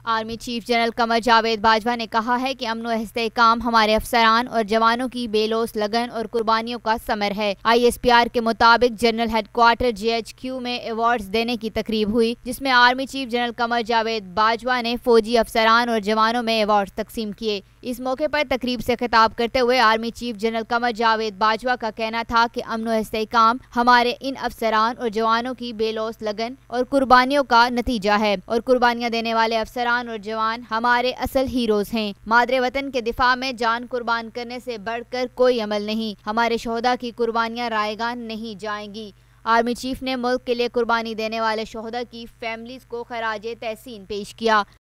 Army chief general Qamar Javed Bajwa ने कहा है कि अमन व इस्तेहकाम हमारे अफसरान और जवानों की बेलोस लगन और कुर्बानियों का समर है। ISPR के मुताबिक जनरल हेडक्वार्टर JHQ में अवार्ड्स देने की तकरीब हुई, जिसमें army chief general Qamar Javed Bajwa ने फौजी अफसरान और जवानों में अवार्ड तकसीम किए। इस मौके पर तकरीब से खिताब करते हुए army chief general Qamar Javed Bajwa का कहना था कि अमन व इस्तेहकाम हमारे इन अफसरान और जवानों की बेलोस लगन और कुर्बानियों का नतीजा है और कुर्बानियां देने वाले अफसरान और जवान हमारे असल हीरोज हैं। मादरे वतन के दिफा में जान कुर्बान करने से बढ़कर कोई अमल नहीं। हमारे शोहदा की कुर्बानियां रायगा नहीं जाएंगी। आर्मी चीफ ने मुल्क के लिए कुर्बानी देने वाले शोहदा की फैमिलीज को खराजे तहसीन पेश किया।